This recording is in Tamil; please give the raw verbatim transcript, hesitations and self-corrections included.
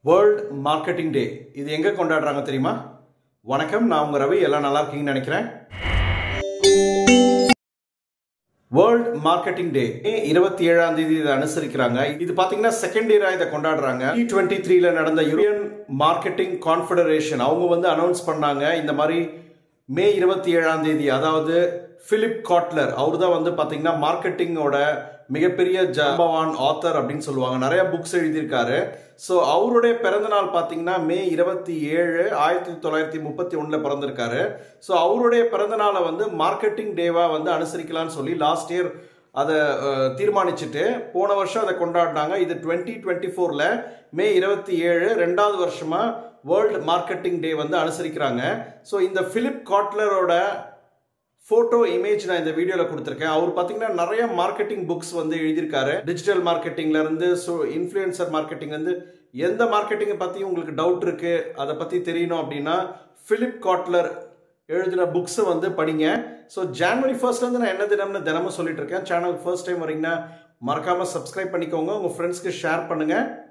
வேர்ல்ட் மார்க்கெட்டிங் டே இது எங்க கொண்டாடுறாங்க தெரியுமா? வணக்கம், நான் உங்க ரவி. எல்லாம் நல்லா இருக்கீங்கன்னு நினைக்கிறேன். வேர்ல்ட் மார்க்கெட்டிங் டே இருபத்தி ஏழாம் தேதி இதை அனுசரிக்கிறாங்க. இது பாத்தீங்கன்னா செகண்ட் இயரா இதை கொண்டாடுறாங்க. டி டுவெண்ட்டி த்ரீல நடந்த யூரோப்பியன் மார்க்கெட்டிங் கான்ஃபெடரேஷன் அவங்க வந்து அனௌன்ஸ் பண்ணாங்க. இந்த மாதிரி மே இருபத்தி ஏழாம் தேதி, அதாவது பிலிப் காட்லர் அவர் தான் வந்து பாத்தீங்கன்னா மார்க்கெட்டிங்கோட மிகப்பெரிய ஜாம்பவான் ஆத்தர் அப்படின்னு சொல்லுவாங்க. நிறைய புக்ஸ் எழுதியிருக்காரு. ஸோ அவருடைய பிறந்த நாள் பார்த்தீங்கன்னா மே இருபத்தி ஏழு ஆயிரத்தி தொள்ளாயிரத்தி முப்பத்தி ஒன்றில் பிறந்திருக்காரு. ஸோ அவருடைய பிறந்த நாளை வந்து மார்க்கெட்டிங் டேவாக வந்து அனுசரிக்கலாம்னு சொல்லி லாஸ்ட் இயர் அதை தீர்மானிச்சுட்டு போன வருஷம் அதை கொண்டாடினாங்க. இது டுவெண்ட்டி டுவெண்ட்டி ஃபோரில் மே இருபத்தி ஏழு ரெண்டாவது வருஷமா வேர்ல்டு மார்க்கெட்டிங் டே வந்து அனுசரிக்கிறாங்க. ஸோ இந்த பிலிப் காட்லரோட போட்டோ இமேஜ் நான் இந்த வீடியோல கொடுத்திருக்கேன். அவர் பாத்தீங்கன்னா நிறைய மார்க்கெட்டிங் புக்ஸ் வந்து எழுதியிருக்காரு. டிஜிட்டல் மார்க்கெட்டிங்ல இருந்து இன்ஃப்ளூயன்சர் மார்க்கெட்டிங் வந்து எந்த மார்க்கெட்டிங் பத்தி உங்களுக்கு டவுட் இருக்கு, அதை பத்தி தெரியணும் அப்படின்னா பிலிப் காட்லர் எழுதின புக்ஸ் வந்து படிங்க. ஸோ ஜான்வரி ஃபர்ஸ்ட்ல இருந்து நான் என்ன தினம்னு தினமும் சொல்லிட்டு இருக்கேன். சேனல் ஃபர்ஸ்ட் டைம் வரீங்கன்னா மறக்காம சப்ஸ்கிரைப் பண்ணிக்கோங்க, உங்க ஃப்ரெண்ட்ஸ்க்கு ஷேர் பண்ணுங்க.